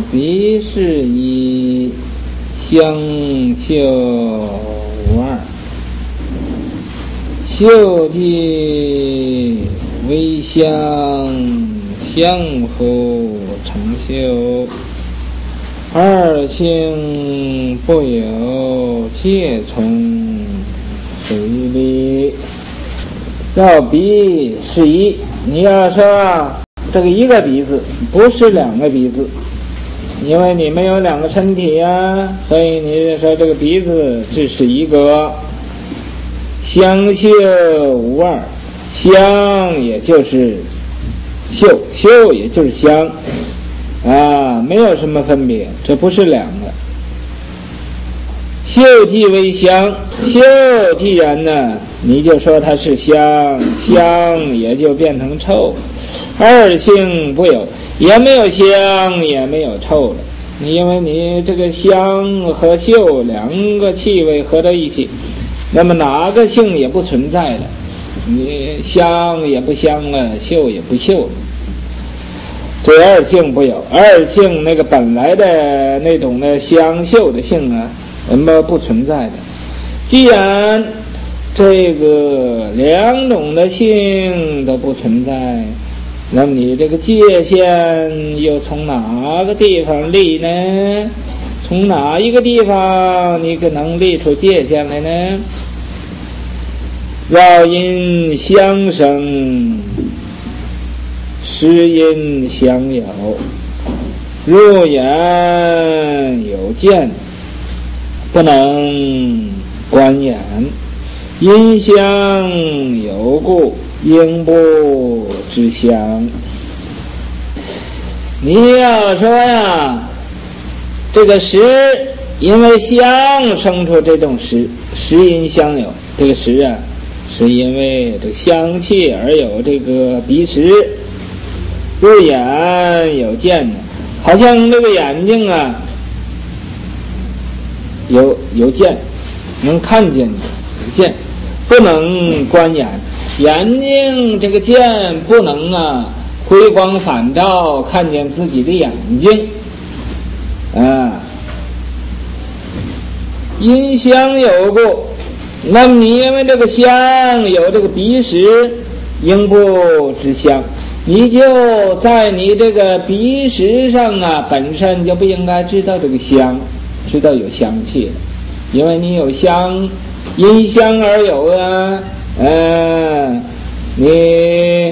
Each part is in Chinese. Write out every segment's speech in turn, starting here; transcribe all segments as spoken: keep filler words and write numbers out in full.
彼是一，相嗅无二。嗅即为相，相互成嗅。二性不有，皆从随理。要彼是一，你要说这个一个鼻子不是两个鼻子，因为你没有两个身体呀、啊，所以你说这个鼻子只是一个。相嗅无二，相也就是嗅，嗅也就是香啊，没有什么分别，这不是两个。嗅即为香，嗅既然呢，你就说它是香，香也就变成臭。二性不有，也没有香，也没有臭了。因为你这个香和嗅两个气味合到一起，那么哪个性也不存在了，你香也不香了，嗅也不嗅了。这二性不有，二性那个本来的那种的香嗅的性啊，那么不存在的。既然这个两种的性都不存在，那么你这个界限又从哪个地方立呢？从哪一个地方你可能立出界限来呢？要因相生，实因相有。入眼有见，不能观眼；因相有故，应不知相。你要说呀，这个识因为相生出这种识，识因相有。这个识啊，是因为这个香气而有这个鼻识。入眼有见呢，好像这个眼睛啊有有见，能看见的有见，不能观眼。眼睛这个见不能啊回光返照看见自己的眼睛啊。因相有故，那么你因为这个香有这个鼻识，应不知香，你就在你这个鼻识上啊本身就不应该知道这个香，知道有香气了，因为你有香，因香而有啊。嗯，你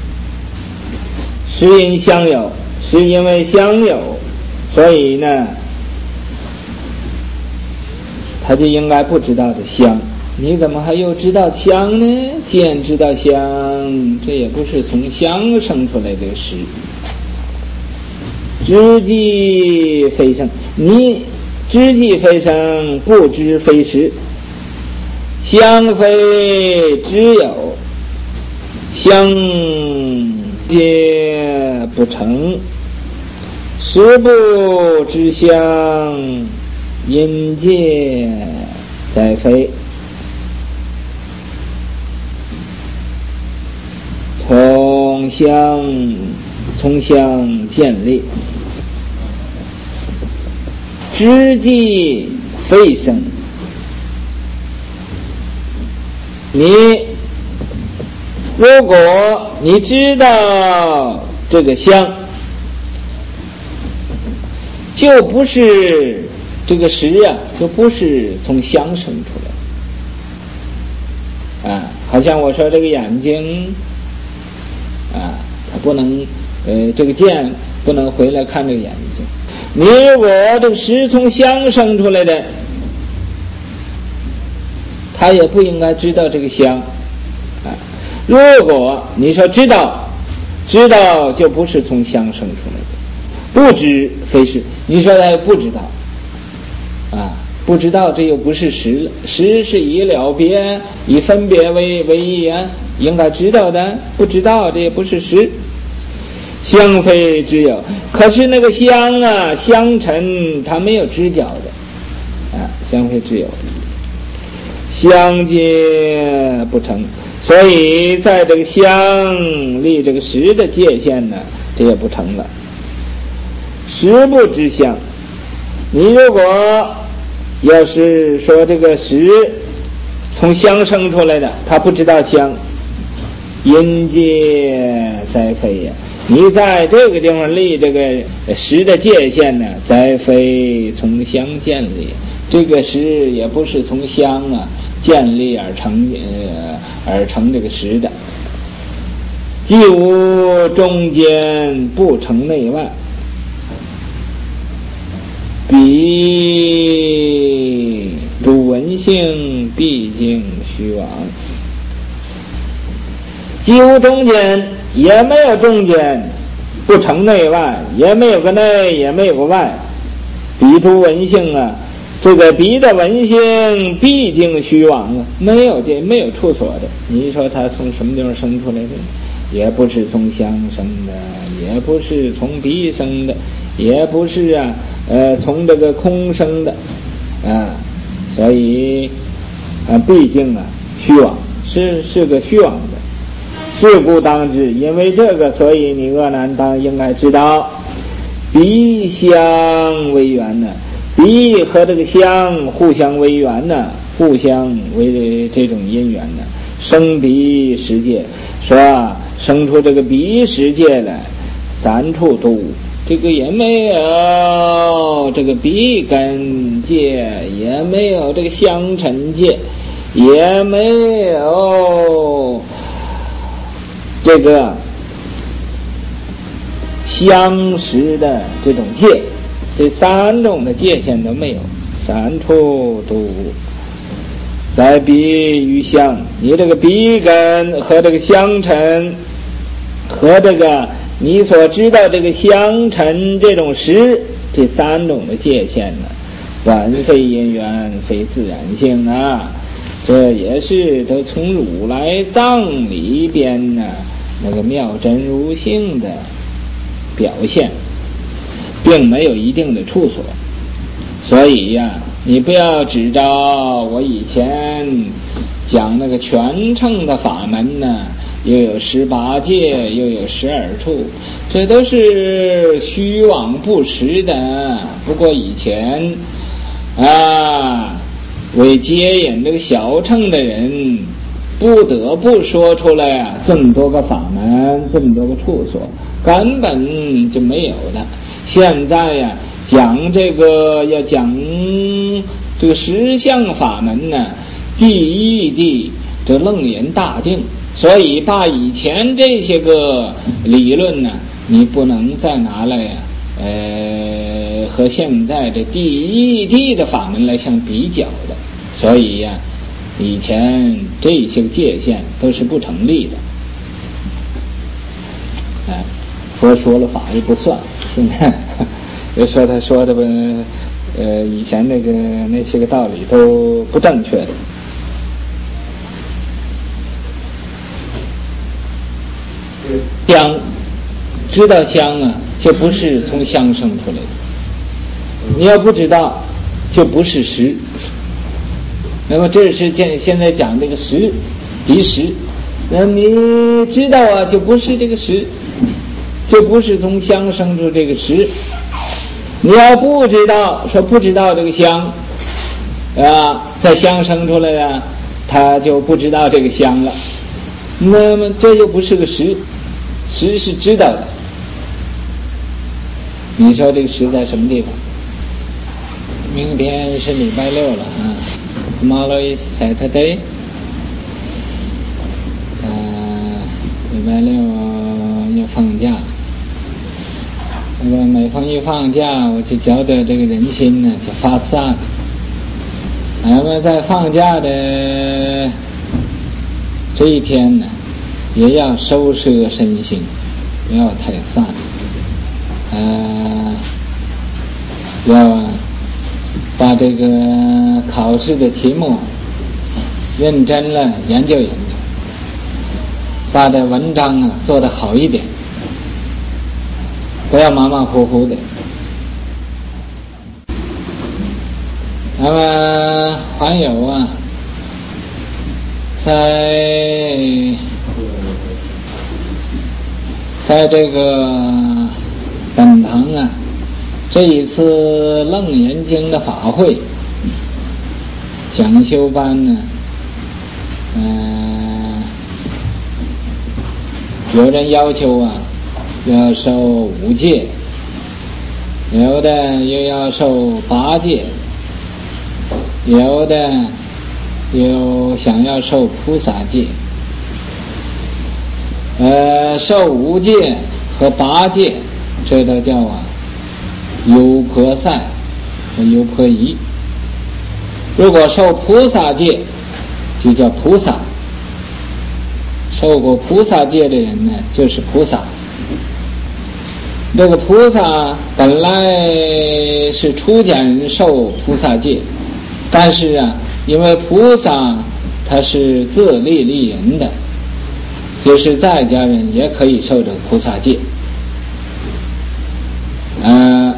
是因相有，是因为相有，所以呢他就应该不知道的香。你怎么还又知道香呢？既然知道香，这也不是从香生出来的识。知即非生，你知即非生，不知非识。香非知有，香皆不成，识不知香，因界在非。从相从相建立，知即非生。你如果你知道这个香，就不是这个识啊，就不是从香生出来啊。好像我说这个眼睛啊，它不能呃这个见不能回来看这个眼睛。你如果这个识从香生出来的，他也不应该知道这个香啊。如果你说知道，知道就不是从香生出来的，不知非识，你说他不知道啊，不知道这又不是识了，识是以了别以分别为为义啊，应该知道的，不知道这也不是识。香非知有，可是那个香啊，香尘它没有知觉的啊，香非知有，香皆不成，所以在这个香立这个识的界限呢，这也不成了。 食不知香。你如果要是说这个食从香生出来的，他不知道香，因界在非呀。你在这个地方立这个食的界限呢，在非从香建立，这个食也不是从香啊建立而成呃而成这个食的。既无中间，不成内外，彼主文性毕竟虚妄。既无中间，也没有中间，不成内外，也没有个内，也没有个外。彼诸文性啊，这个彼的文性毕竟虚妄啊，没有的，没有处所的。你说它从什么地方生出来的？也不是从香生的，也不是从鼻生的，也不是啊，呃，从这个空生的，啊，所以啊，毕竟啊，虚妄是是个虚妄的。是故当知，因为这个，所以你鄂南当应该知道，鼻相为缘呢，鼻和这个相互相为缘呢，互相为这种因缘呢，生鼻十界，是吧？生出这个鼻十界来，三处都无，这个也没有这个鼻根界，也没有这个相尘界，也没有这个相识的这种界，这三种的界限都没有，三处都无。在鼻与相，你这个鼻根和这个相尘和这个你所知道这个相尘这种识，这三种的界限呢，完非因缘，非自然性啊，这也是都从如来藏里边呢那个妙真如性的表现，并没有一定的处所。所以呀，你不要只照我以前讲那个全称的法门呢，又有十八界，又有十二处，这都是虚妄不实的。不过以前啊，为接引这个小乘的人，不得不说出来啊，这么多个法门，这么多个处所，根本就没有的。现在呀，讲这个要讲这个实相法门呢，第一地这楞严大定，所以把以前这些个理论呢，你不能再拿来呀、啊，呃，和现在这第一地的法门来相比较的。所以呀、啊，以前这些界限都是不成立的。哎，佛说了法也不算，现在就说他说的不，呃，以前那个那些个道理都不正确的。香，知道香啊，就不是从香生出来的。你要不知道，就不是实。那么这是现现在讲这个实，离实。那么你知道啊，就不是这个实，就不是从香生出这个实。你要不知道，说不知道这个香啊，在香生出来的，他就不知道这个香了。那么这就不是个实，实是知道的。你说这个实在什么地方？明天是礼拜六了啊。Tomorrow is Saturday。呃，礼拜六要放假。那个每逢一放假，我就觉得这个人心呢就发散。那么在放假的这一天呢，也要收摄身心，不要太散。呃，要把这个考试的题目认真了研究研究，把这文章啊做得好一点，不要马马虎虎的。那么还有啊，在在这个本堂啊， 这一次楞严经的法会讲修班呢，嗯、呃，有人要求啊要受五戒，有的又要受八戒，有的又想要受菩萨戒。呃，受五戒和八戒，这都叫啊优婆塞和优婆夷。如果受菩萨戒，就叫菩萨。受过菩萨戒的人呢，就是菩萨。这个菩萨本来是出家人受菩萨戒，但是啊，因为菩萨他是自利利人的，就是在家人也可以受这个菩萨戒。呃，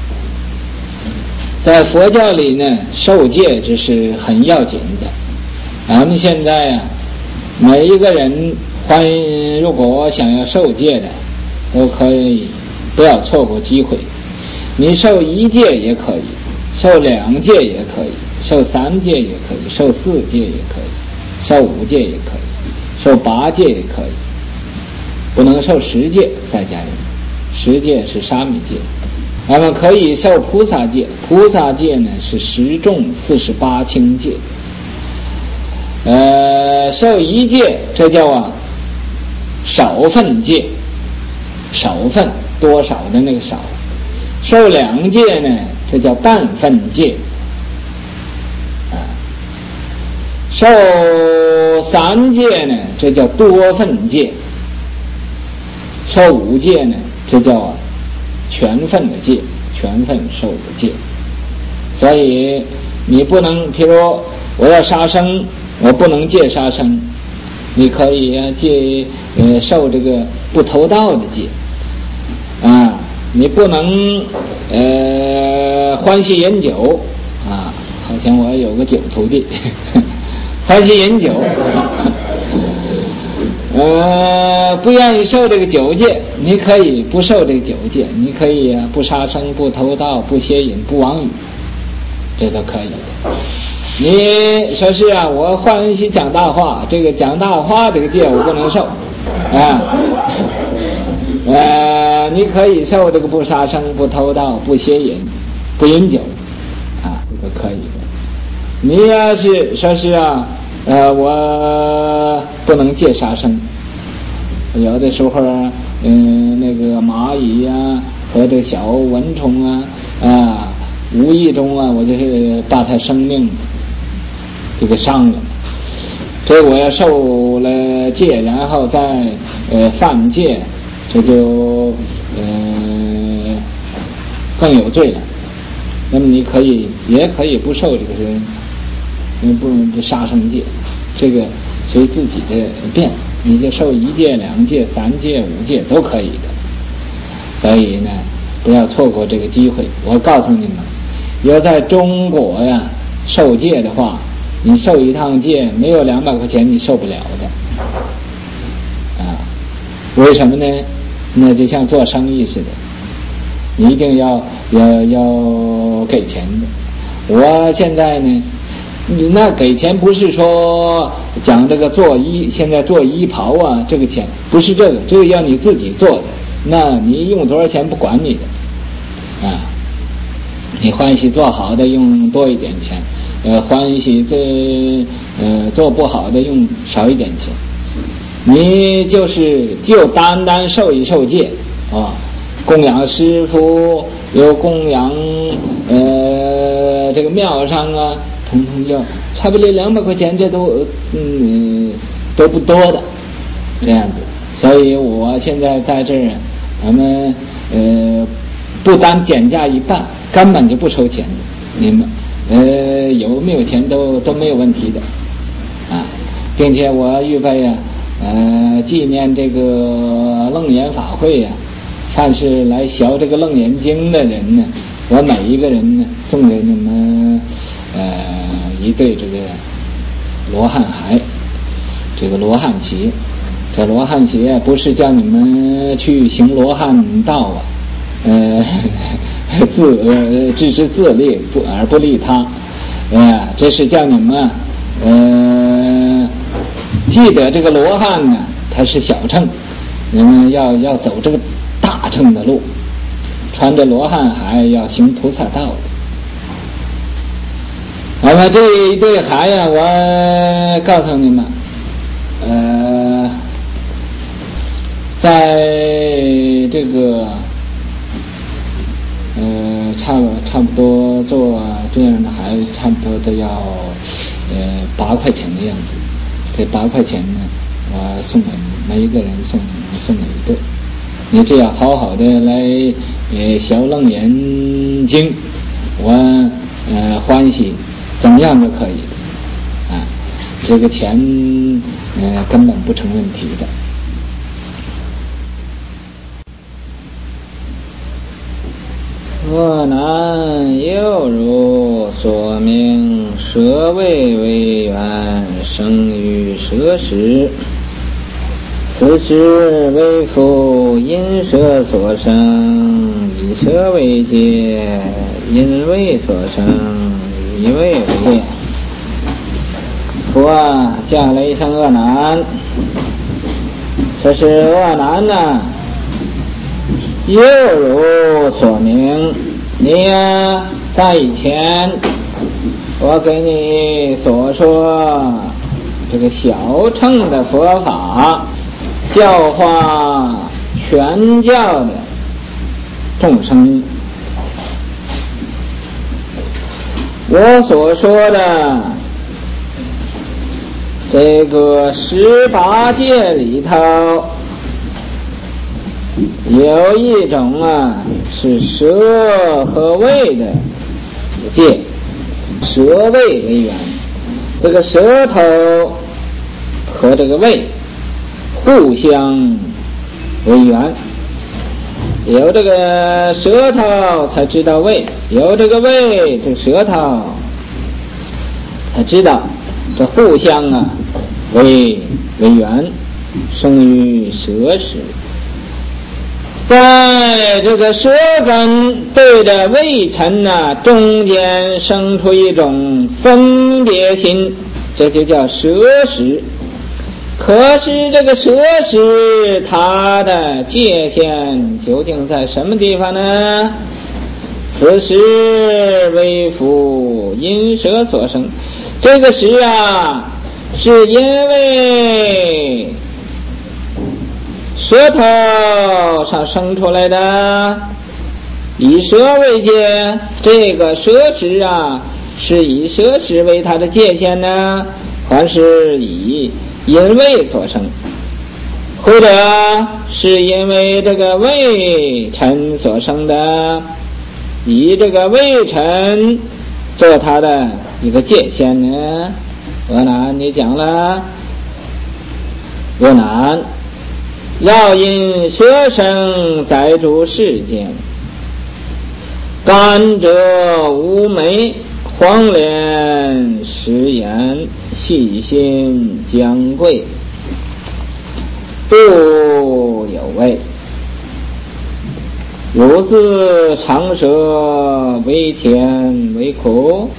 在佛教里呢，受戒这是很要紧的。咱们现在啊，每一个人欢迎，如果想要受戒的，都可以不要错过机会。你受一戒也可以，受两戒也可以，受三戒也可以，受四戒也可以，受五戒也可以，受八戒也可以，不能受十戒，在家人。十戒是沙弥戒。咱们可以受菩萨戒，菩萨戒呢是十重四十八轻戒。呃，受一戒，这叫啊少分戒，少分多少的那个少。受两戒呢，这叫半分戒。啊，受三戒呢，这叫多分戒。受五戒呢，这叫啊全分的戒，全分受的戒。所以你不能，譬如我要杀生，我不能戒杀生，你可以啊戒呃受这个不偷盗的戒啊，你不能呃欢喜饮酒啊，好像我有个酒徒弟欢喜饮酒呃，不愿意受这个九戒，你可以不受这个九戒，你可以啊不杀生、不偷盗、不邪淫、不妄语，这都可以的。你说是啊，我欢喜讲大话，这个讲大话这个戒我不能受啊。呃，你可以受这个不杀生、不偷盗、不邪淫、不饮酒啊，这都可以的。你要是说是啊。呃，我不能戒杀生。有的时候，嗯、呃，那个蚂蚁呀、啊、和这小蚊虫啊，啊，无意中啊，我就是把它生命这个伤了。这我要受了戒，然后再呃犯戒，这就呃更有罪了。那么你可以也可以不受这个嗯不这杀生戒，这个随自己的便，你就受一戒、两戒、三戒、五戒都可以的。所以呢，不要错过这个机会。我告诉你们，要在中国呀受戒的话，你受一趟戒没有两百块钱你受不了的啊。为什么呢？那就像做生意似的，你一定要要要给钱的。我现在呢，那给钱不是说讲这个做衣，现在做衣袍啊，这个钱不是这个，这个要你自己做的，那你用多少钱不管你的啊。你欢喜做好的用多一点钱，呃，欢喜这呃做不好的用少一点钱。你就是就单单受一受戒啊，供养师傅，有供养呃这个庙上啊，统统要差不多两百块钱，这都嗯都不多的这样子。所以我现在在这儿，我们呃不单减价一半，根本就不收钱，你们呃有没有钱都都没有问题的啊，并且我预备啊呃纪念这个楞严法会啊，凡是来学这个楞严经的人呢，我每一个人呢送给你们呃一对这个罗汉鞋，这个罗汉鞋，这罗汉鞋不是叫你们去行罗汉道啊，呃自呃置之自利不而不利他，呃，这是叫你们呃记得这个罗汉呢，它是小乘，你们要要走这个大乘的路，穿着罗汉海要行菩萨道的。那么这一对海呀，我告诉你们，呃，在这个呃差差不多做这样的海，差不多都要呃八块钱的样子。这八块钱呢，我送给每一个人送送给一对。你只要好好的来呃小楞严经，我呃欢喜。怎么样都可以的啊，这个钱呃根本不成问题的。若男又如所名，舍位为缘，生于舍时，此时为复因舍所生，以舍为界，因为所生，以为为界。佛啊，降了一声恶男，这是恶男呢，又如所名。你呀，在以前我给你所说这个小乘的佛法，教化全教的众生，我所说的这个十八界里头，有一种啊是舌和味的界，舌味为缘，这个舌头和这个味互相为缘，有这个舌头才知道味，有这个味这个舌头才知道，这互相啊为为缘，生于舌时。在这个舌根对着味尘呐、啊、中间生出一种分别心，这就叫舌识。可是这个舌识它的界限究竟在什么地方呢？此时为复因舌所生，这个识啊是因为舌头上生出来的，以舌为界，这个舌识啊是以舌识为它的界限呢，还是以因为所生，或者是因为这个味尘所生的，以这个味尘做它的一个界限呢？恶男，你讲了，恶男要因舌生载住世间，甘蔗无梅，黄连食盐，细心姜桂，不有味。如自长舌，为甜为苦。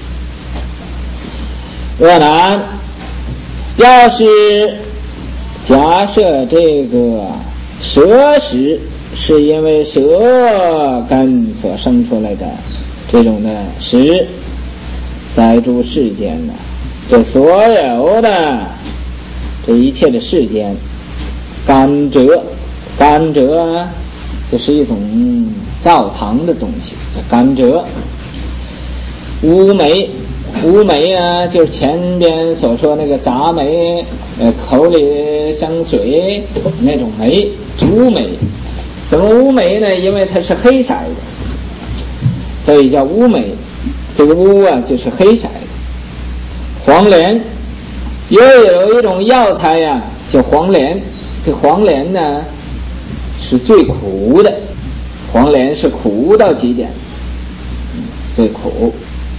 恶男，要是假设这个舌识是因为舌根所生出来的这种的识，载住世间的这所有的这一切的世间，甘蔗，甘蔗就是一种造糖的东西，叫甘蔗。乌梅，乌梅啊，就是前边所说那个杂梅，呃，口里生水那种梅，乌梅。怎么乌梅呢？因为它是黑色的，所以叫乌梅。这个乌啊，就是黑色的。黄连，又有一种药材呀、啊，叫黄连。这黄连呢，是最苦的，黄连是苦到极点，最苦。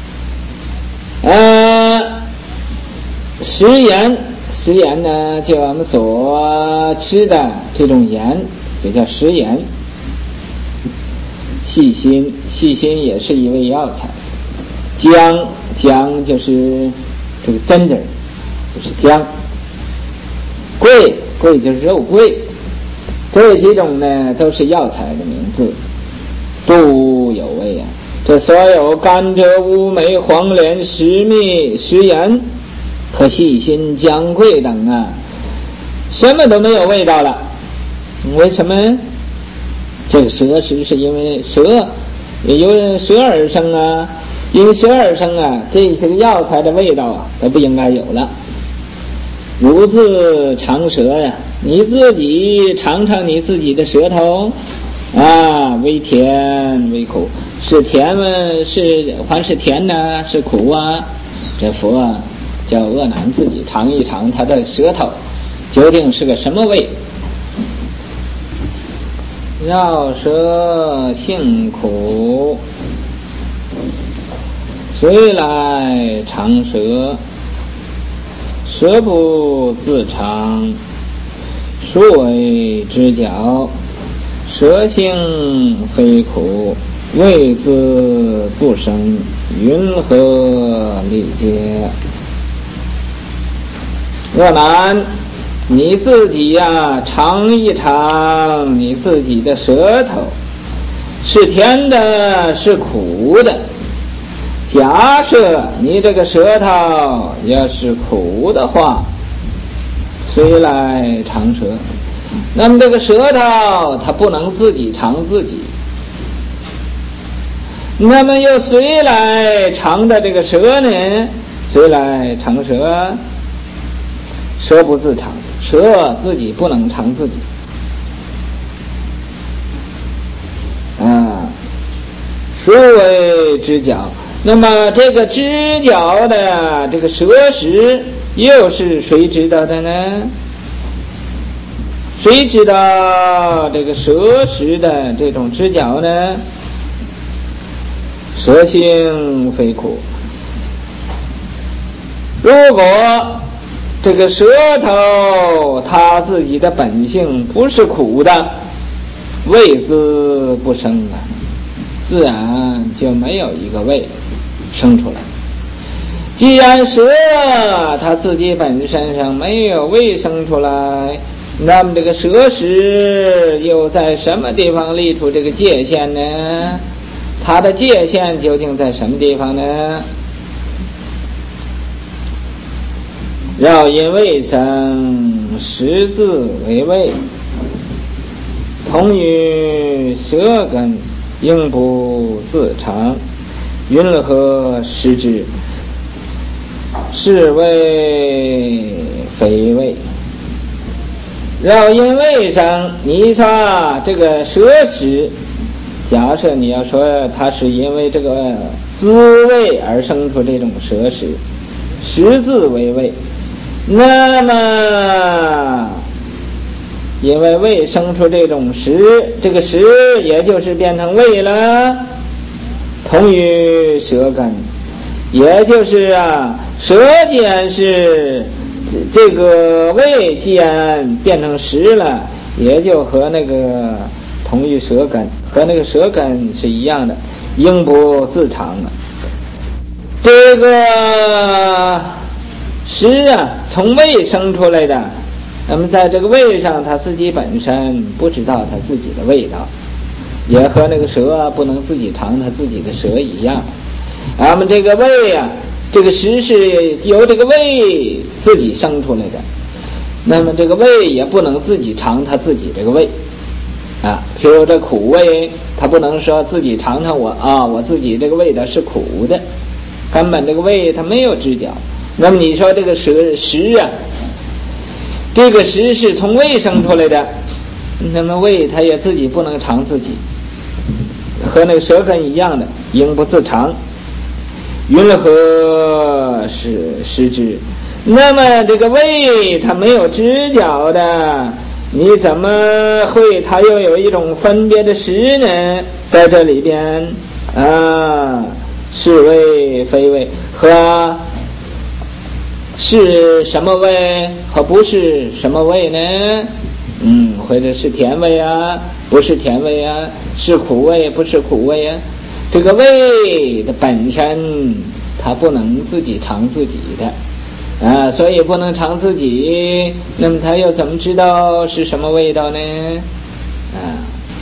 呃，食盐，食盐呢，就我们所吃的这种盐，就叫食盐。 细辛，细辛也是一味药材。姜，姜就是这个针子，就是姜。桂，桂就是肉桂。这几种呢都是药材的名字，都有味啊。这所有甘蔗、乌梅、黄连、石蜜、食盐和细辛、姜、桂等啊，什么都没有味道了。为什么？这个蛇食是因为蛇也由蛇而生啊，因蛇而生啊，这些个药材的味道啊都不应该有了。如自尝舌呀，你自己尝尝你自己的舌头啊，微甜微苦，是甜吗？是还是甜呢？是苦啊？这佛啊叫恶男自己尝一尝他的舌头究竟是个什么味。绕舌性苦，虽来尝舌，舌不自尝，数为之角，舌性非苦，味自不生，云何理解？恶男，你自己呀、啊，尝一尝你自己的舌头，是甜的，是苦的。假设你这个舌头要是苦的话，虽来尝舌，那么这个舌头它不能自己尝自己，那么又虽来尝的这个舌呢，虽来尝舌，舌不自尝，舌自己不能尝自己啊，数为之角。那么这个知角的这个舌识又是谁知道的呢？谁知道这个舌识的这种知角呢？舌性非苦。如果这个舌头它自己的本性不是苦的，味自不生啊，自然就没有一个味生出来。既然舌它自己本身上没有味生出来，那么这个舌识又在什么地方立出这个界限呢？它的界限究竟在什么地方呢？要因味生，识字为味，同于舌根，应不自尝，云何识之？是谓非味。要因味生，你说这个舌识，假设你要说它是因为这个滋味而生出这种舌识，识字为味，那么因为味生出这种识，这个识也就是变成味了，同于舌根，也就是啊，舌尖是这个味既然变成识了，也就和那个同于舌根，和那个舌根是一样的，应不自尝了。这个识啊，从味生出来的，那么在这个味上，它自己本身不知道它自己的味道，也和那个舌不能自己尝它自己的舌一样。那么这个味啊，这个识是由这个味自己生出来的，那么这个味也不能自己尝它自己这个味啊。譬如这苦味，它不能说自己尝尝我啊，我自己这个味道是苦的，根本这个味它没有知觉。那么你说这个识识啊，这个识是从味生出来的，那么味它也自己不能尝自己，和那个舌根一样的，应不自尝，云何是识之？那么这个味它没有知觉的，你怎么会它又有一种分别的识呢？在这里边啊，是味非味，和是什么味和不是什么味呢？嗯，或者是甜味啊，不是甜味啊， 是苦味不是苦味啊？这个味的本身它不能自己尝自己的啊，所以不能尝自己，那么它又怎么知道是什么味道呢？啊，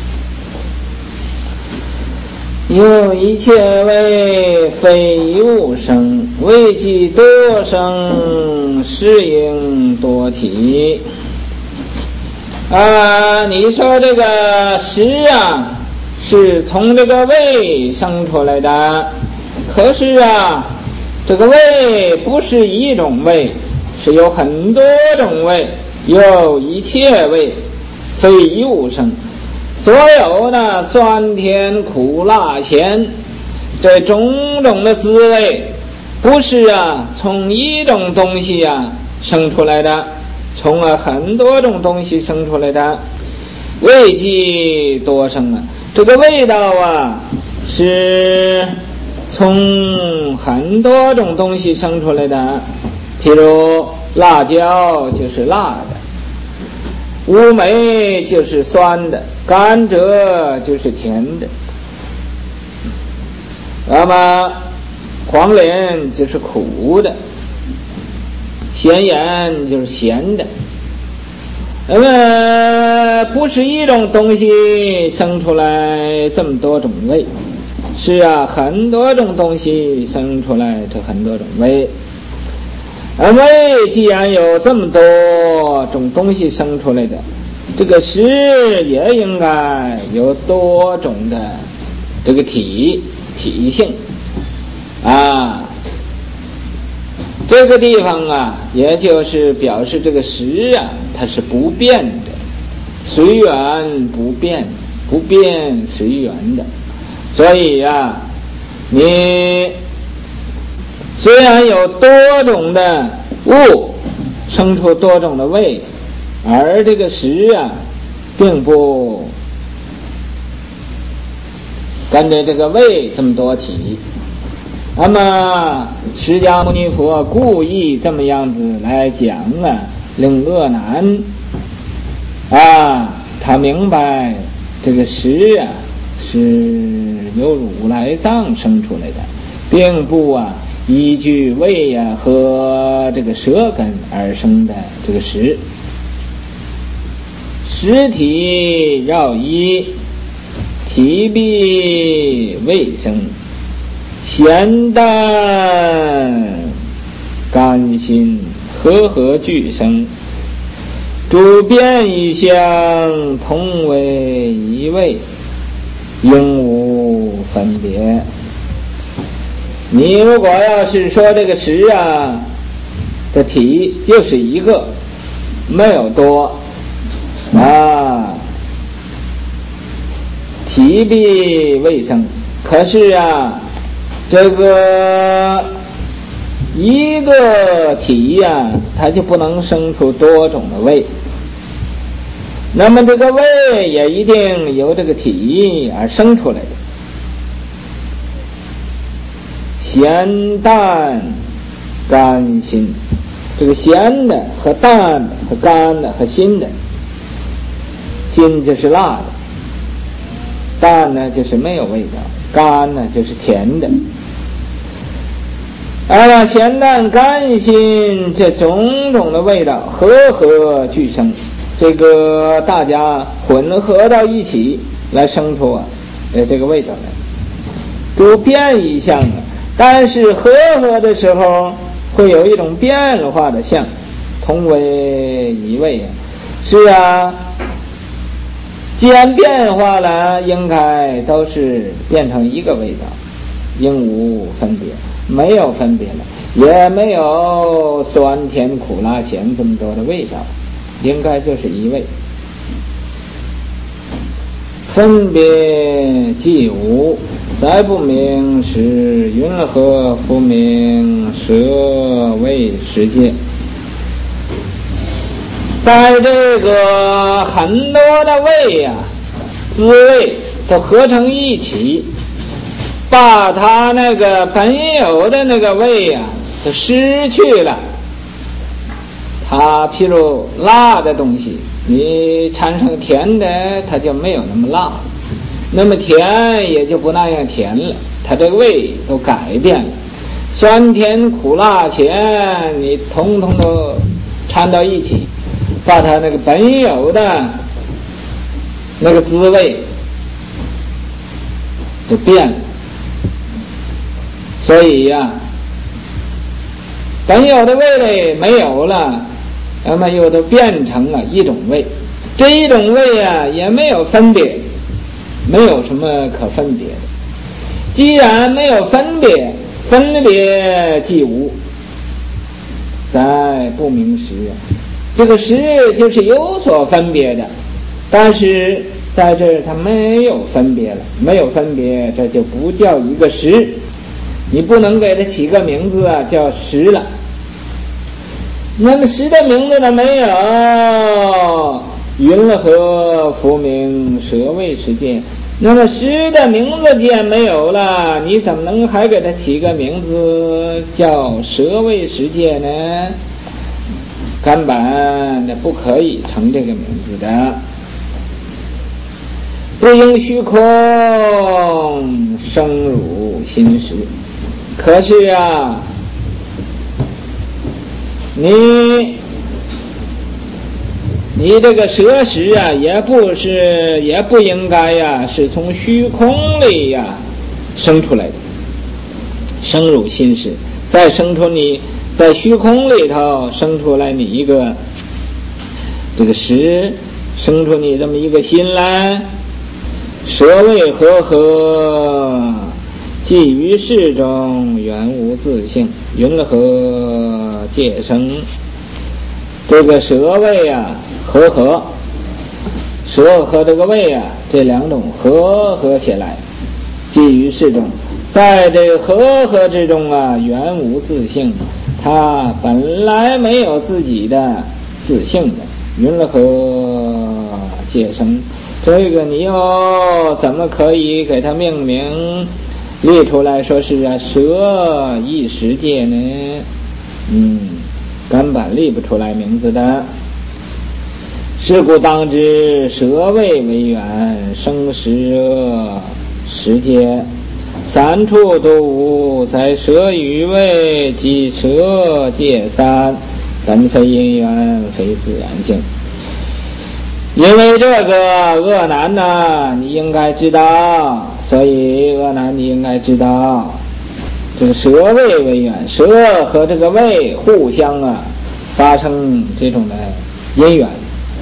有一切味非一物生，味即多生，适应多体。啊，你说这个食啊是从这个味生出来的，可是啊这个味不是一种味，是有很多种味，有一切味非一物生。所有的酸甜苦辣咸这种种的滋味不是啊从一种东西啊生出来的，从啊很多种东西生出来的。味即多生啊，这个味道啊是从很多种东西生出来的。譬如辣椒就是辣的，乌梅就是酸的，甘蔗就是甜的，那么黄连就是苦的，咸盐就是咸的。那么不是一种东西生出来这么多种味，是啊很多种东西生出来这很多种味。而味既然有这么多种东西生出来的，这个食也应该有多种的这个体体性啊。这个地方啊也就是表示这个食啊它是不变的，随缘不变，不变随缘的。所以啊你虽然有多种的物生出多种的味，而这个食啊并不跟着这个味这么多体。那么释迦牟尼佛故意这么样子来讲啊，令阿难啊他明白这个食啊是由如来藏生出来的，并不啊依据味啊和这个舌根而生的这个食。食体绕一，体必味生，咸淡甘辛和合俱生，诸变异相同为一味，应无分别。你如果要是说这个食啊的体就是一个，没有多啊，体必味生，可是啊这个一个体呀、啊、它就不能生出多种的味，那么这个味也一定由这个体而生出来的。咸淡甘辛，这个咸的和淡的和甘的和辛的，辛就是辣的，淡呢就是没有味道，甘呢就是甜的。啊，咸淡甘辛这种种的味道和合俱生，这个大家混合到一起来生出啊呃这个味道来。诸变异相啊，但是和合的时候会有一种变化的相，同为一味啊。是啊，既然变化了，应该都是变成一个味道，应无分别，没有分别了，也没有酸甜苦辣咸这么多的味道，应该就是一味。分别既无，再不明是云何复名舍味世界。在这个很多的味呀、啊、滋味都合成一起，把它那个本有的那个味呀、啊、都失去了。它譬如辣的东西，你产生甜的，它就没有那么辣； 那么甜也就不那样甜了，它这个味都改变了，酸甜苦辣咸你统统都掺到一起，把它那个本有的那个滋味就变了。所以呀、啊，本有的味蕾没有了，那么又都变成了一种味，这一种味啊也没有分别，没有什么可分别的。既然没有分别，分别即无，在不明实。这个实就是有所分别的，但是在这儿它没有分别了，没有分别，这就不叫一个实。你不能给它起个名字啊，叫实了。那么实的名字呢没有，云了何复名舍味实界？那么实的名字既然没有了，你怎么能还给它起个名字叫舍味实界呢？根本不可以成这个名字的。不应虚空生汝心识。可是啊，你你这个舍识啊，也不是也不应该呀、啊，是从虚空里呀、啊、生出来的，生入心识，再生出你在虚空里头生出来你一个这个识，生出你这么一个心来，舍为和合，即于事中原无自性，云了何界生？这个舍位啊，和合，舍和这个位啊，这两种和合起来，即于事中，在这个和合之中啊，原无自性，它本来没有自己的自性的，云了何界生？这个你又怎么可以给它命名列出来说是啊舍一实界呢？嗯，根本立不出来名字的。是故当知舍位为缘，生实实界，三处都无，在舍与位即舍界三，本非因缘，非自然性。因为这个恶男呢，你应该知道，所以恶男你应该知道，这个舍位为缘，舍和这个位互相啊发生这种的因缘，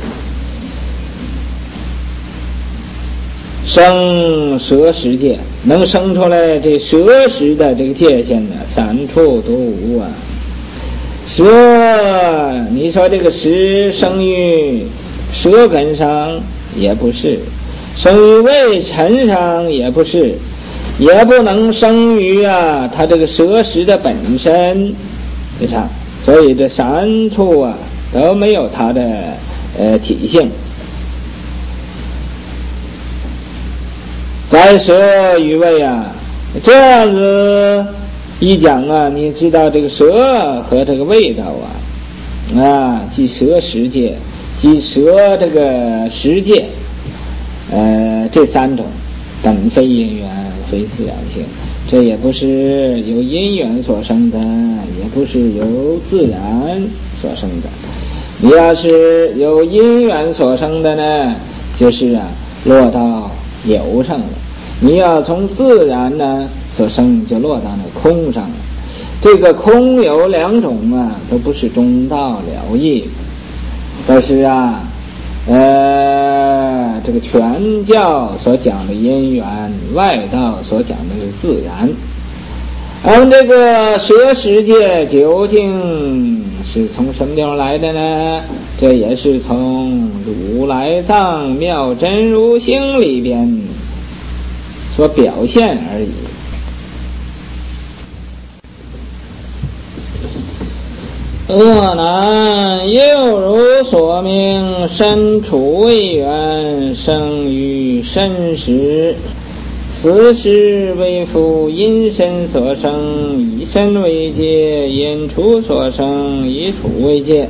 生舍实界，能生出来这舍实的这个界限呢，三处都无啊。舍，你说这个实生于舌根上也不是，生于胃尘上也不是，也不能生于啊它这个舌实的本身上，所以这三处啊都没有它的呃体性。再舍与位啊，这样子一讲啊，你知道这个舌和这个味道啊，啊，即舌实界，即舌这个实界，呃，这三种本非因缘，非自然性，这也不是由因缘所生的，也不是由自然所生的。你要是由因缘所生的呢，就是啊落到有上了；你要从自然呢所生，就落到那空上了。这个空有两种啊，都不是中道了义，都是啊，呃，这个全教所讲的因缘，外道所讲的是自然。而这个舍实界究竟是从什么地方来的呢？这也是从如来藏妙真如性里边所表现而已。恶男又如所命，身处为缘，生于身时，此时为复因身所生，以身为界；因处所生，以处为界。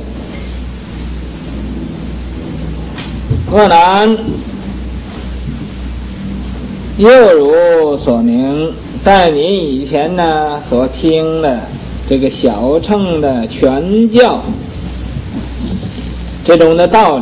恶男又如所明，在您以前呢所听的这个小乘的全教这种的道理，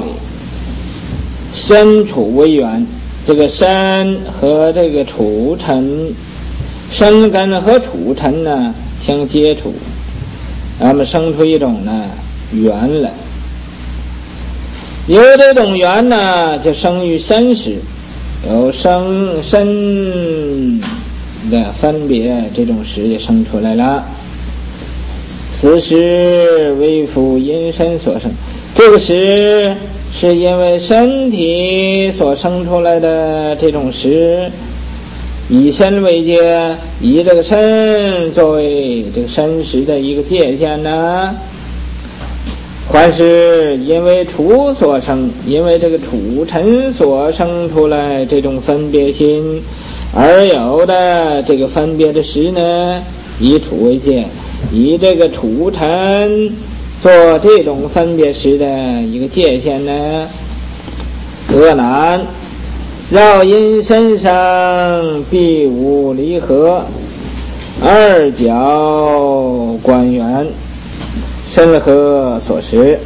身处为缘，这个身和这个处尘，身根和处尘呢相接触，那么生出一种呢缘来。有这种缘呢，就生于身时，有生身的分别，这种时也生出来了。此时为复因身所生，这个时是因为身体所生出来的这种时，以身为界，以这个身作为这个身时的一个界限呢。还是因为处所生，因为这个处尘所生出来这种分别心而有的这个分别的时呢，以处为界，以这个处尘做这种分别时的一个界限呢。恶难绕因身上必无离合，二角观缘，身和所识。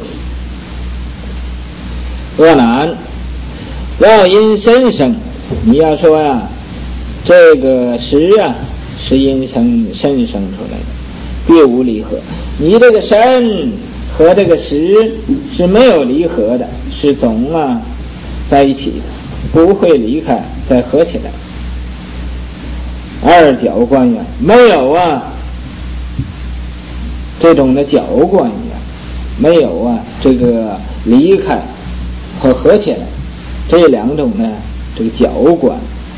恶难绕因身生，你要说呀、啊，这个识啊是因生身生出来的，必无离合。你这个身和这个识是没有离合的，是总啊在一起的，不会离开再合起来。二角观缘，没有啊这种的角观缘，没有啊这个离开和合起来，这两种呢这个角观，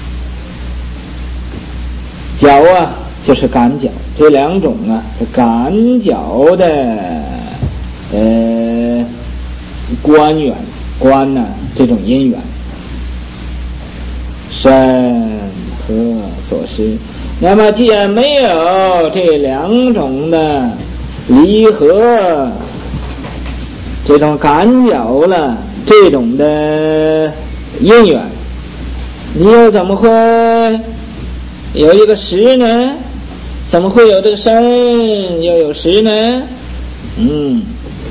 角啊就是感角，这两种啊感角的呃观缘，观呢这种因缘，身和所识。那么既然没有这两种的离合，这种感角了，这种的因缘，你又怎么会有一个识呢？怎么会有这个身又有识呢？嗯，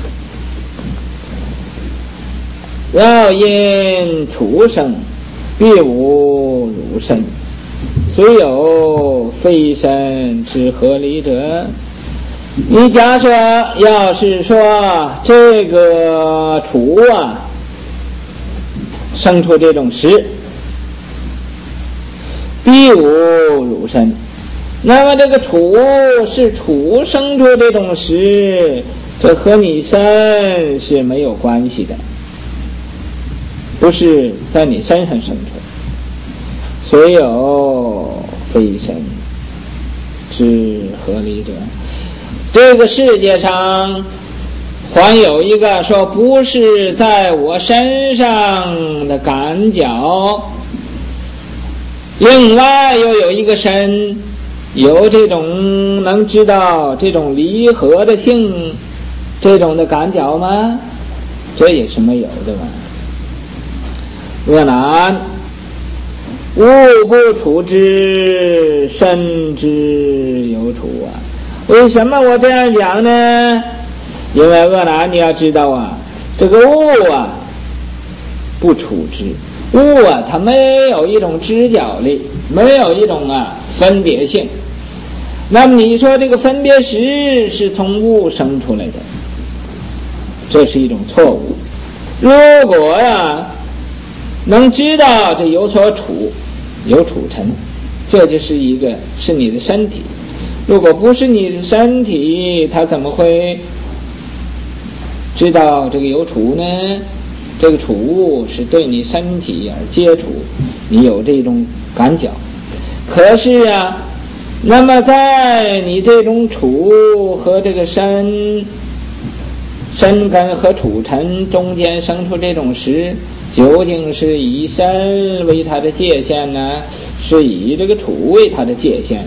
要因处生，必无汝身，虽有非身之合理者。你假设要是说这个处啊生出这种识，必无汝身，那么这个处是处生出这种识，这和你身是没有关系的，不是在你身上生出，虽有非身之合理者。这个世界上还有一个说不是在我身上的感觉，另外又有一个身有这种能知道这种离合的性，这种的感觉吗？这也是没有的吧。恶难物不处之，身之有处啊。为什么我这样讲呢？因为恶难你要知道啊，这个物啊不处之，物啊它没有一种知觉力，没有一种啊分别性。那么你说这个分别识是从物生出来的，这是一种错误。如果呀能知道这有所处，有处尘，这就是一个是你的身体。如果不是你的身体，它怎么会知道这个有处呢？这个处是对你身体而接触，你有这种感觉。可是啊，那么在你这种处和这个身身根和处尘中间生出这种识，究竟是以身为它的界限呢，是以这个处为它的界限？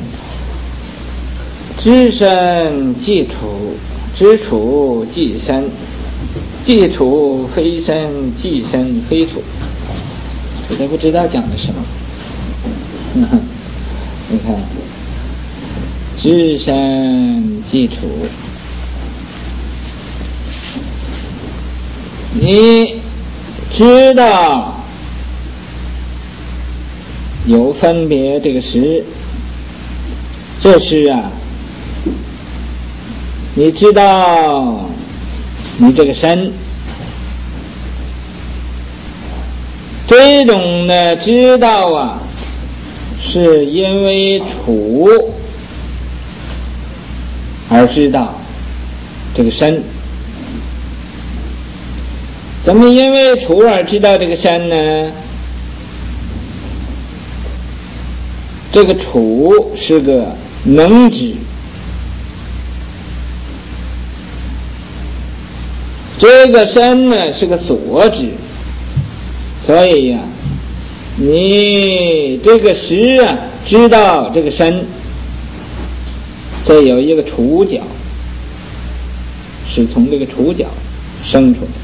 知身即处，知处即身，即处非身，即身非处。这都不知道讲的什么。 你看，知身即处，你知道有分别这个识，这是啊，你知道你这个身，这种的知道啊，是因为处而知道这个身。怎么因为处而知道这个身呢？这个处是个能知，这个身呢是个所知，所以呀、啊，你这个识啊知道这个身，这有一个处角，是从这个处角生出来的。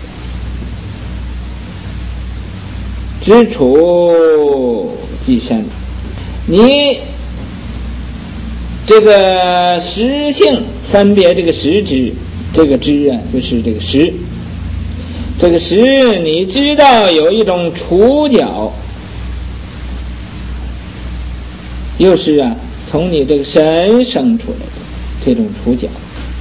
知处即身，你这个识性分别这个识知，这个知啊就是这个识，这个识你知道有一种处角，又是啊从你这个身生出来的这种处角，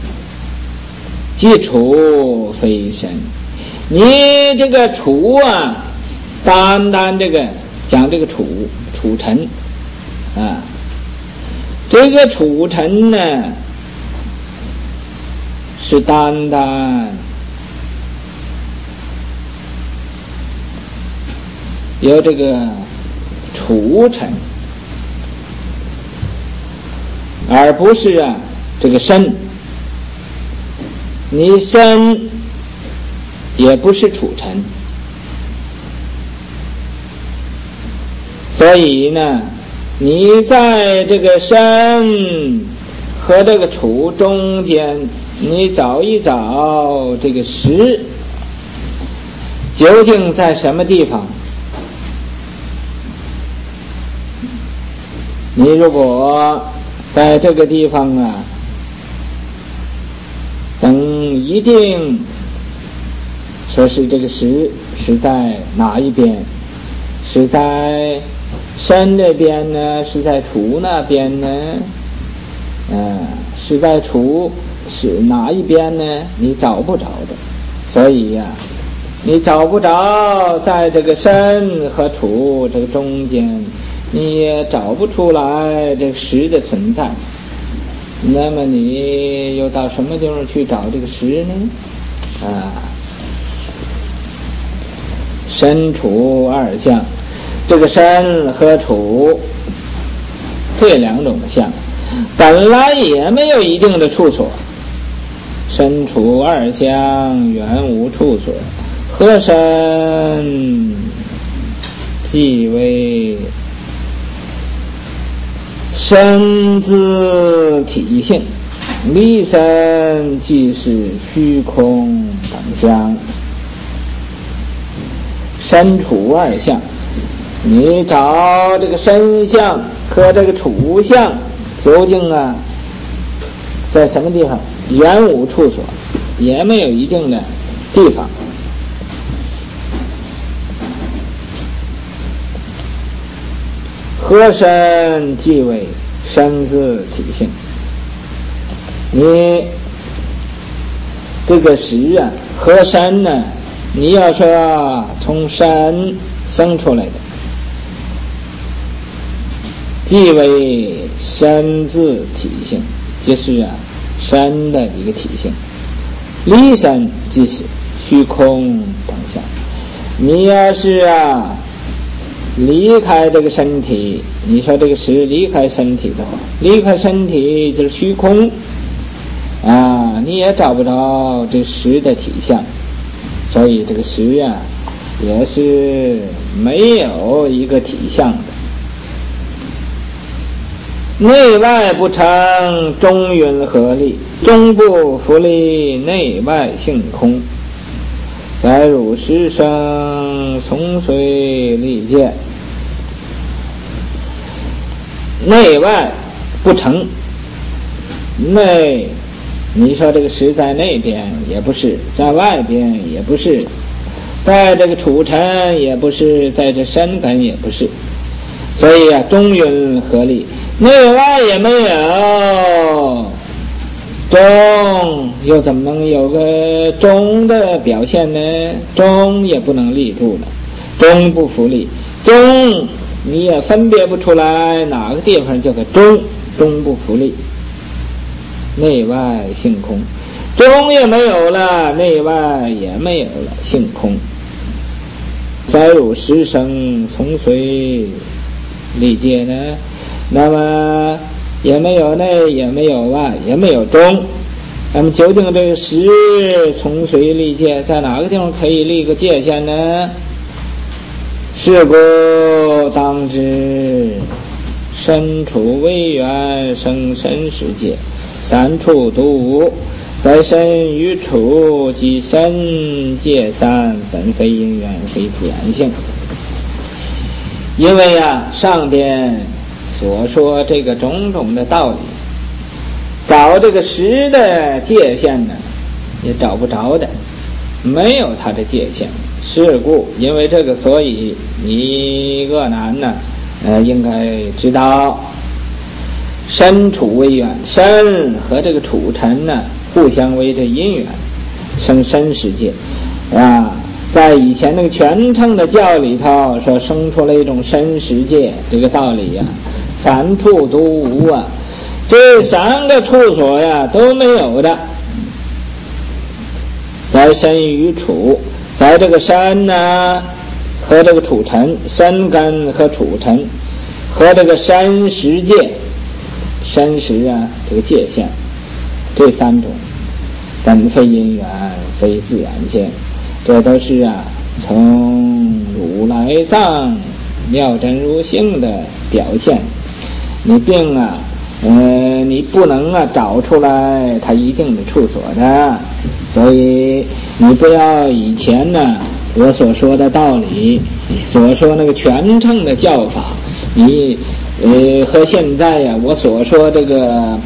即处非身。你这个处啊单单这个讲这个处处尘啊，这个处尘呢是单单有这个处尘，而不是啊这个身。你身也不是处尘，所以呢，你在这个身和这个处中间，你找一找这个识究竟在什么地方。你如果在这个地方啊，等一定说是这个识是在哪一边，是在身这边呢，是在处那边呢？嗯，是在处是哪一边呢？你找不着的，所以呀、啊，你找不着在这个身和处这个中间，你也找不出来这个识的存在。那么你又到什么地方去找这个识呢？啊，身处二相。这个身和处这两种的相本来也没有一定的处所，身处二相原无处所，合身即为身自体性，离身即是虚空等相。身处二相，你找这个身相和这个处相究竟啊在什么地方？原无处所，也没有一定的地方。合身即为身自体性，你这个识啊合身呢，你要说从身生出来的，即为身自体性，就是啊身的一个体性。离身即是虚空当下，你要是啊离开这个身体，你说这个识离开身体的话，离开身体就是虚空啊，你也找不着这识的体相，所以这个识啊也是没有一个体相的。内外不成，中云合力，中不弗离，内外性空。载入师生，从随利剑。 内外不成。内，你说这个石在那边也不是，在外边也不是，在这个储尘也不是，在这深根也不是，所以啊，中允合力，内外也没有，中又怎么能有个中的表现呢？中也不能立住了，中不符立，中你也分别不出来哪个地方叫个中，中不符立。内外性空，中也没有了，内外也没有了，性空。载入十生，从随历界呢？那么也没有内，也没有外，也没有中。那么究竟这个十从随历界在哪个地方可以立个界限呢？是故当知，身处微远，生身实界。三处独无，在身与处即身界三，本非因缘，非自然性。因为啊，上边所说这个种种的道理，找这个实的界限呢，也找不着的，没有它的界限。是故，因为这个，所以你恶男呢，呃，应该知道。身处微远，身和这个处尘呢，互相为这因缘，生身实界啊。在以前那个全称的教里头说，生出了一种身实界，这个道理呀、啊，三处都无啊，这三个处所呀都没有的。在身与处，在这个身呢和这个处尘，身根和处尘和这个身实界。身实啊，这个界限，这三种本非因缘，非自然性，这都是啊从如来藏妙真如性的表现。你并啊，呃，你不能啊找出来它一定的处所的，所以你不要以前呢我所说的道理，所说那个全称的教法，你。呃，和现在呀、啊，我所说这个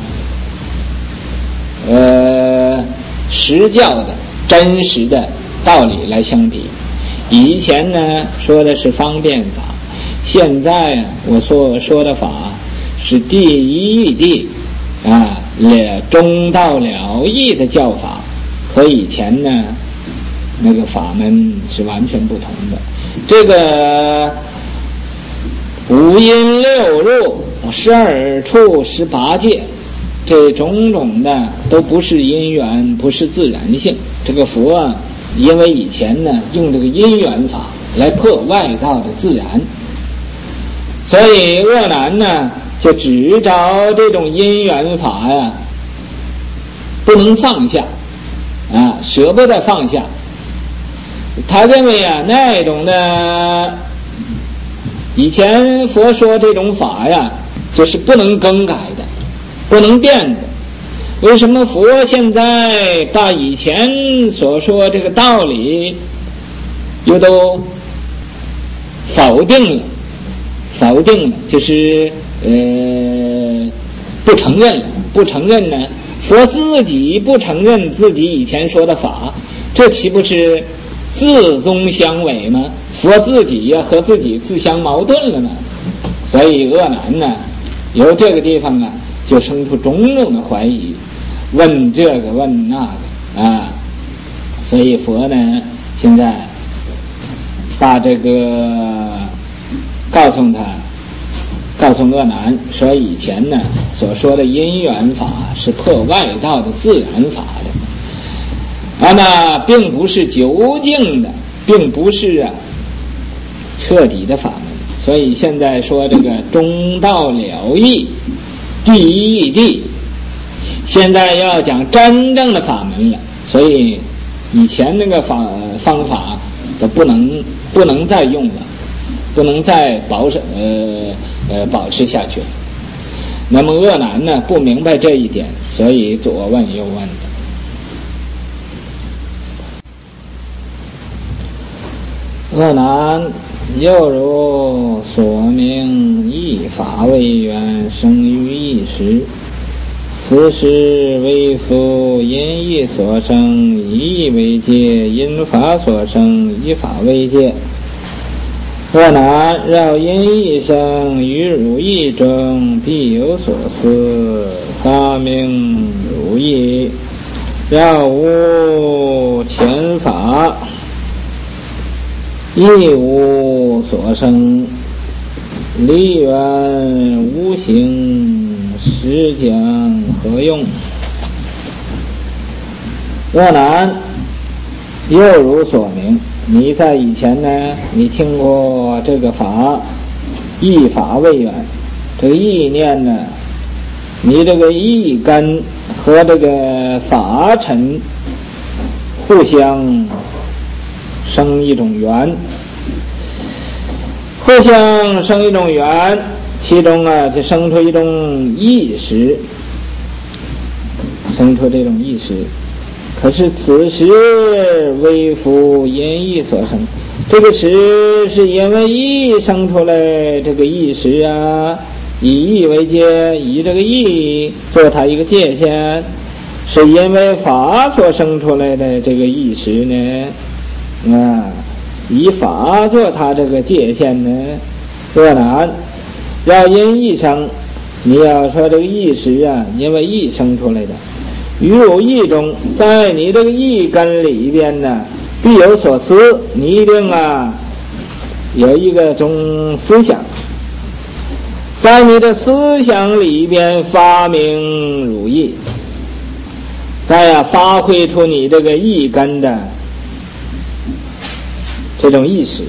呃实教的真实的道理来相比，以前呢说的是方便法，现在啊我所说的法是第一义谛啊，了中道了义的教法，和以前呢那个法门是完全不同的。这个。五阴六入十二处十八界，这种种的都不是因缘，不是自然性。这个佛啊，因为以前呢用这个因缘法来破外道的自然，所以恶男呢就只找这种因缘法呀，不能放下啊，舍不得放下。他认为啊，那种的。以前佛说这种法呀，就是不能更改的，不能变的。为什么佛现在把以前所说这个道理又都否定了？否定了，就是呃不承认了。不承认呢，佛自己不承认自己以前说的法，这岂不是自宗相违吗？佛自己呀、啊、和自己自相矛盾了嘛。所以恶男呢，由这个地方啊就生出种种的怀疑，问这个问那个啊。所以佛呢现在把这个告诉他告诉恶男说，以前呢所说的因缘法是破外道的自然法的，啊，那并不是究竟的，并不是啊彻底的法门。所以现在说这个中道了义，第一义谛，现在要讲真正的法门了。所以以前那个法方法都不能不能再用了，不能再保守呃呃保持下去。那么恶男呢不明白这一点，所以左问右问的。恶男又如所明一法为缘，生于一时，此时为复因义所生，以义为界；因法所生，以法为界。若难绕因义生，于汝义中必有所思，发明汝义，绕无前法，亦无所生，离缘无形，实讲何用？若难又如所明，你在以前呢，你听过这个法，义法为缘，这个意念呢，你这个意根和这个法尘互相生一种缘，互相生一种缘，其中啊就生出一种意识，生出这种意识。可是此时为复因义所生，这个时是因为义生出来这个意识啊，以义为界，以这个义做它一个界限，是因为法所生出来的这个意识呢，啊，以法做它这个界限呢，若难要因义生，你要说这个意识啊，因为义生出来的。于汝意中，在你这个意根里边呢，必有所思，你一定啊有一个种思想，在你的思想里边发明汝意，再呀、啊、发挥出你这个意根的这种意识。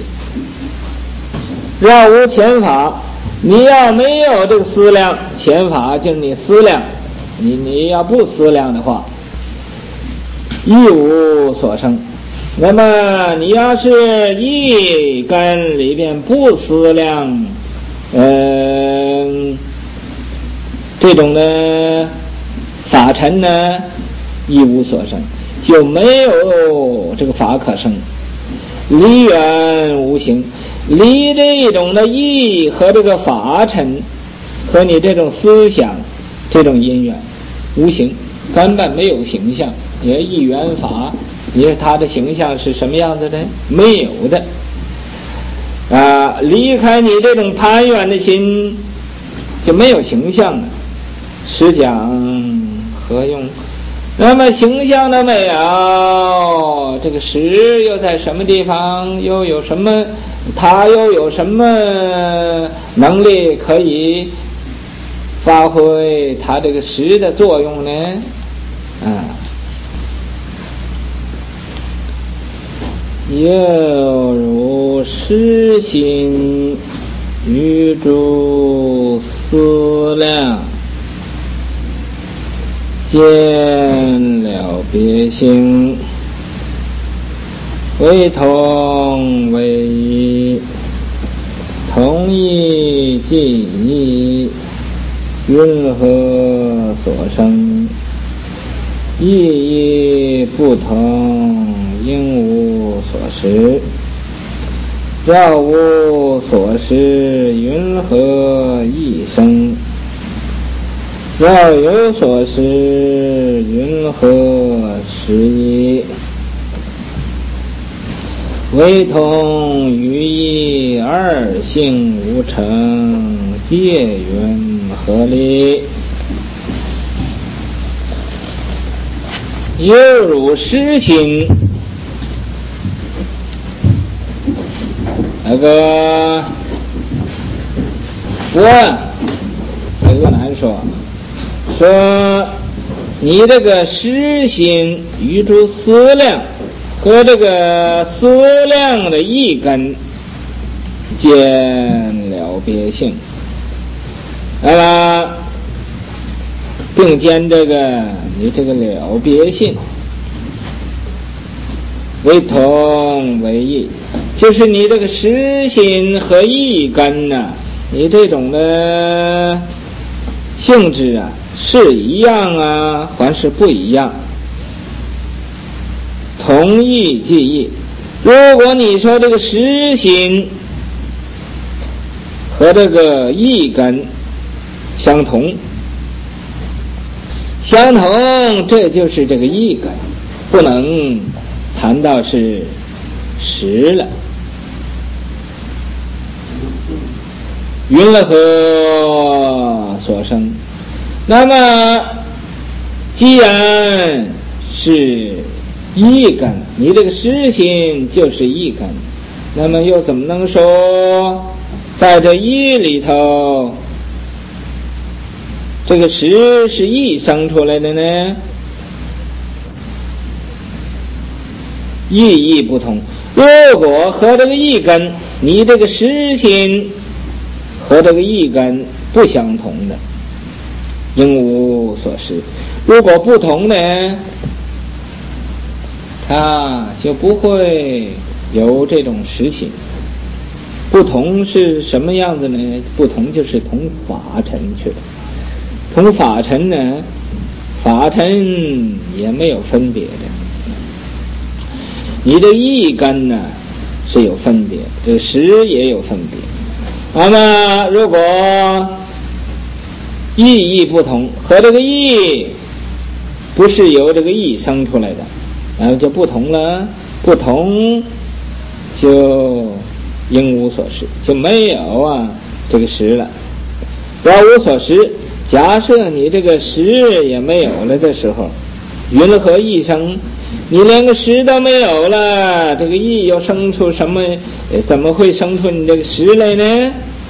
若无前法，你要没有这个思量，前法就是你思量，你你要不思量的话，亦无所生。那么你要是一根里边不思量，嗯、呃，这种的法尘呢，亦无所生，就没有这个法可生。离缘无形，离这种的意和这个法尘和你这种思想这种因缘无形，根本没有形象。也一缘法，你说它的形象是什么样子的？没有的啊！离开你这种攀缘的心，就没有形象了。实讲何用？那么形象都没有，这个实又在什么地方？又有什么？它又有什么能力可以发挥它这个实的作用呢？啊，又如实心于诸思量，见了别性，为同为异，同义即义，云何所生？意义不同，应无所识。若无所识，云何义生？若有所识，云何识义？为同于义，二性无成，界云何理？又如实心，那个佛这个难说，说你这个实心与诸思量和这个思量的一根见了别性，那么并兼这个你这个了别性，为同为异，就是你这个实心和意根呢、啊，你这种的性质啊是一样啊，还是不一样？同义即异。如果你说这个实心和这个意根相同，相同，这就是这个意根，不能谈到是实了。云了何所生？那么既然是意根，你这个实心就是意根，那么又怎么能说在这意里头这个实是意生出来的呢？意义不同，如果和这个意根，你这个实心和这个意根不相同的，应无所实。如果不同呢，它就不会有这种实心。不同是什么样子呢？不同就是同法尘去了。同法尘呢，法尘也没有分别的。你的意根呢是有分别，这个实也有分别。那么如果意义不同，和这个意不是由这个意生出来的，然后就不同了，不同就应无所实，就没有啊这个实了。要无所实，假设你这个实也没有了的时候，云何意生？你连个实都没有了，这个意又生出什么？怎么会生出你这个实来呢？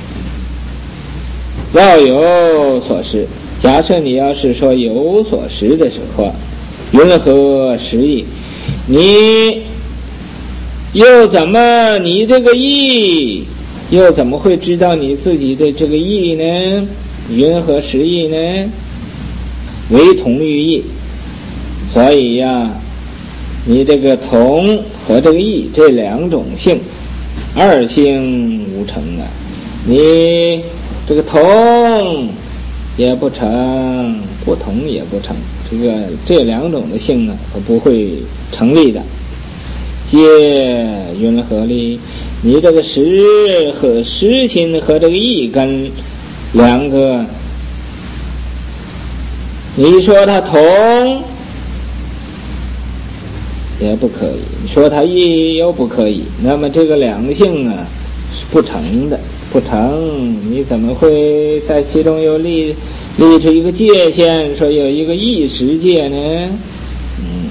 要有所实，假设你要是说有所实的时候，云何实意？你又怎么你这个意又怎么会知道你自己的这个意呢？云何实意呢？为同于意，所以呀、啊，你这个同和这个意这两种性，二性无成啊。你这个同也不成，不同也不成，这个这两种的性呢，它不会成立的。皆云何力？你这个实和实心和这个意根两个，你说它同也不可以，你说它意又不可以，那么这个两性啊是不成的，不成，你怎么会在其中又立立出一个界限，说有一个意识界呢？嗯，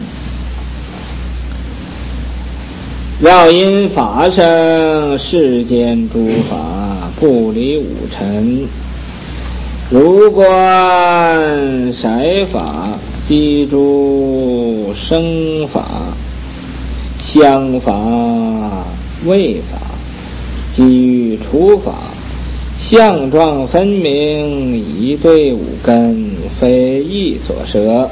要因法生世间诸法不离五尘，如观色法即诸生法，香法味法即于除法，相状分明，以对五根，非意所摄。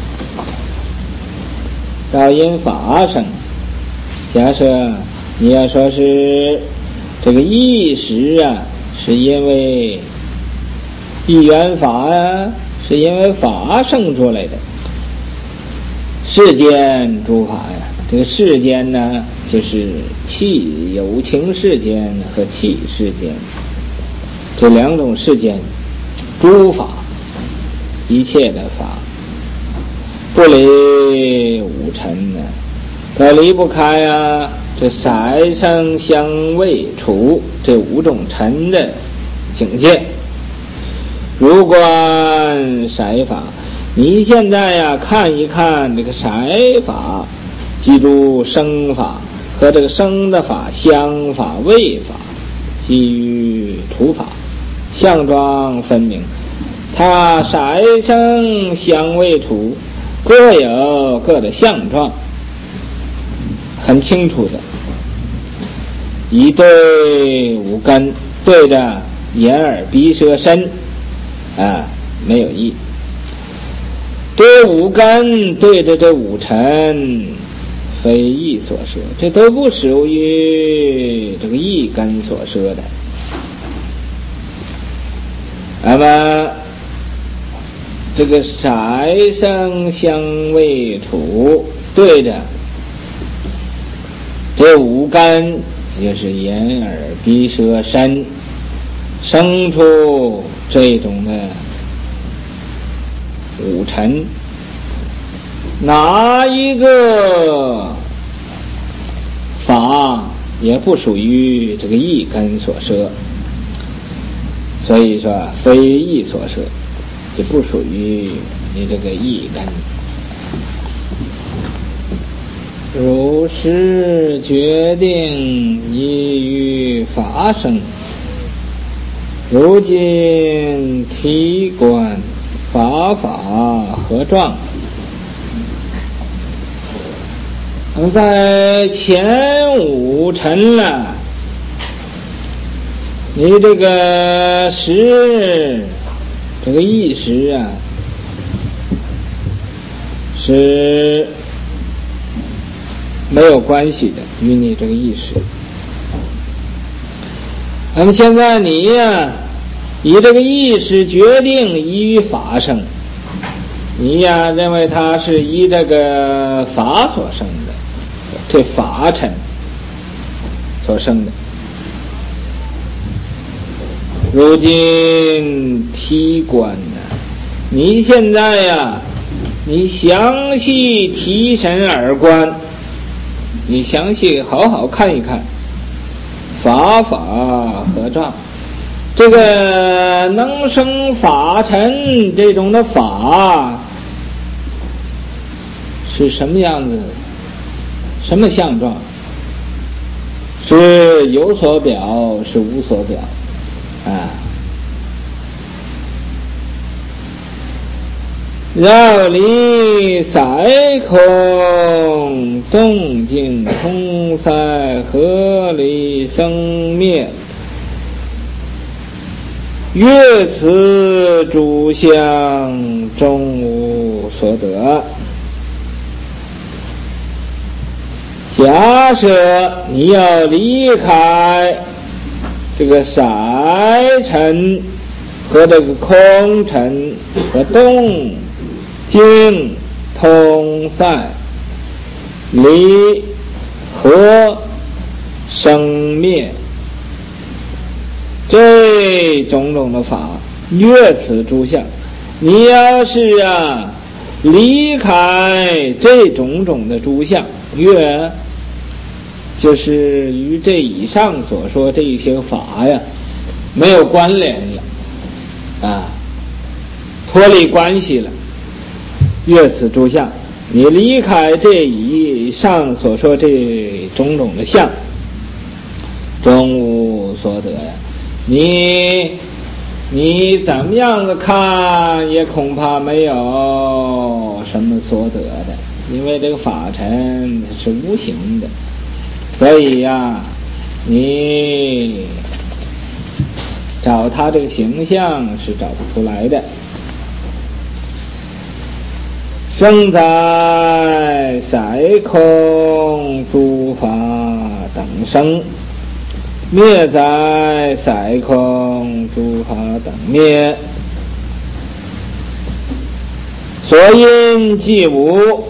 要因法生，假设你要说是这个意识啊，是因为一元法啊，是因为法生出来的。世间诸法呀，这个世间呢，就是气有情世间和气世间这两种世间，诸法一切的法不离五尘呢，它离不开啊这色声香味触这五种尘的境界。如观色法，你现在呀、啊、看一看这个色法，记住声法和这个声的法、香法、味法，基于除法，相状分明。它色声香味触各有各的相状，很清楚的。一对五根对着眼耳鼻舌身啊，没有意。对五根对着这五尘，非意所摄，这都不属于这个意根所摄的。那么这个色声香味触对着这五根，就是眼耳鼻舌身， 生出这种的五尘，哪一个法也不属于这个一根所摄，所以说非一所摄，就不属于你这个一根。如是决定依于法生，如今体观法法何状？那么在前五尘了，你这个识，这个意识啊，是没有关系的，与你这个意识。那么现在你呀，以这个意识决定依于法生，你呀认为它是依这个法所生的，这法尘所生的。如今体观呢，你现在呀，你详细提神而观，你详细好好看一看，法法何状？这个能生法尘这种的法是什么样子？什么相状？是有所表，是无所表啊？绕离塞空，动静通塞，合离生灭，越此诸相，终无所得。假设你要离开这个色尘和这个空尘和动静通塞离合生灭这种种的法，越此诸相，你要是啊离开这种种的诸相，越就是与这以上所说这一些法呀没有关联了啊，脱离关系了。越此诸相，你离开这以上所说这种种的相，终无所得呀。你你怎么样子看也恐怕没有什么所得的，因为这个法尘是无形的，所以呀，你找它这个形象是找不出来的。生在塞空诸法等生，灭在塞空诸法等灭，所因即无，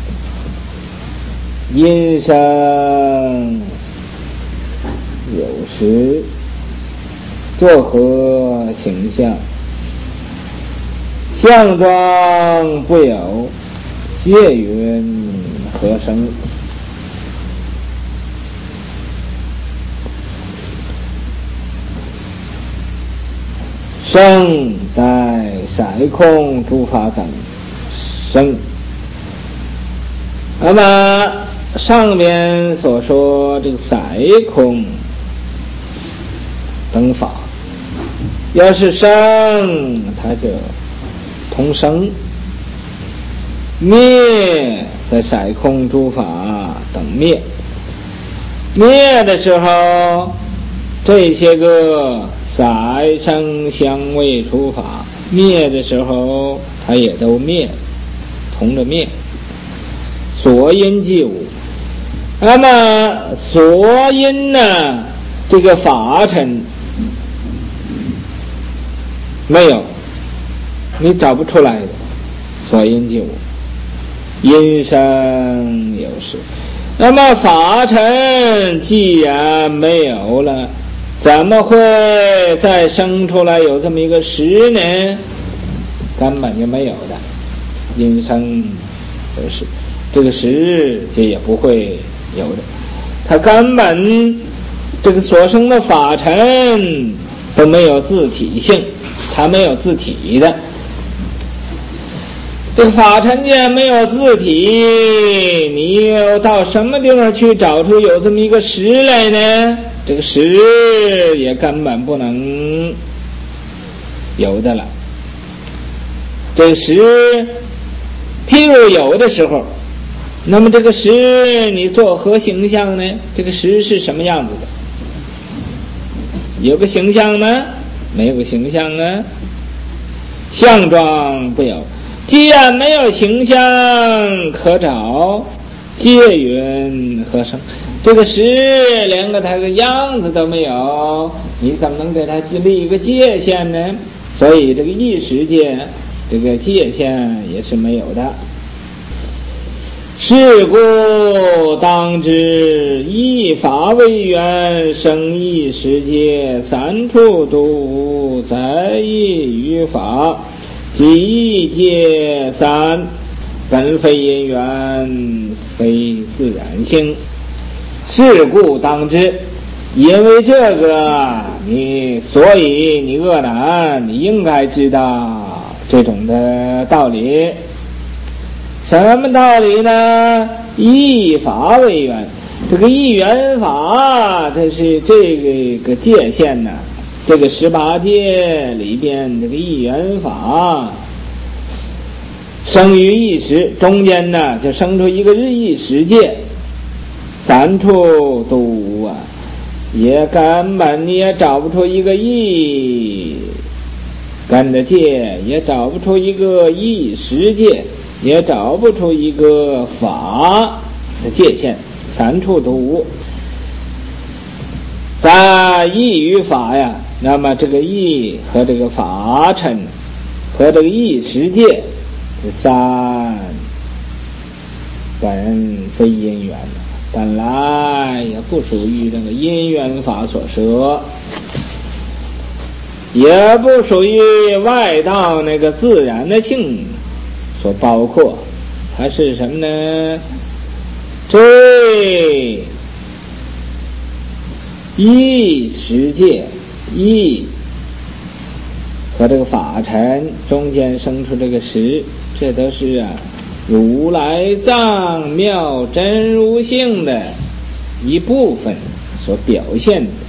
因生有时，作何形象？相状不有，皆云何生？生在塞空诸法等生。那么上面所说这个塞空等法，要是生，它就同生；灭在塞空诸法等灭。灭的时候，这些个色声香味触法灭的时候，它也都灭，同着灭。所因即无。那么所因呢，这个法尘没有，你找不出来的，所因即无，因生有时。那么法尘既然没有了， 怎么会再生出来有这么一个识呢？根本就没有的，因生而识，这个识就也不会有的。它根本这个所生的法尘都没有自体性，它没有自体的。这个法尘界没有自体，你又到什么地方去找出有这么一个识来呢？这个识也根本不能有的了。这个识譬如有的时候，那么这个识你作何形象呢？这个识是什么样子的？有个形象吗？没有个形象啊，相状不有。既然没有形象可找，界云何生？这个识连个它个样子都没有，你怎么能给它立一个界限呢？所以这个一时界这个界限也是没有的。是故当知一法为缘，生一时界，三处独在一于法，即一界三，本非因缘，非自然性。是故当知，因为这个你，所以你恶男，你应该知道这种的道理。什么道理呢？一法为缘，这个一缘法，这是这个个界限呢、啊。这个十八界里边，这个一缘法生于一时，中间呢就生出一个日一时界，三处都无啊，也根本你也找不出一个一根的界，也找不出一个一时界，也找不出一个法的界限，三处都无。在义与法呀，那么这个义和这个法尘和这个义实界这三本非因缘，本来也不属于这个因缘法所摄，也不属于外道那个自然的性所包括。它是什么呢？这一实界，一和这个法尘中间生出这个实，这都是啊如来藏妙真如性的一部分所表现的。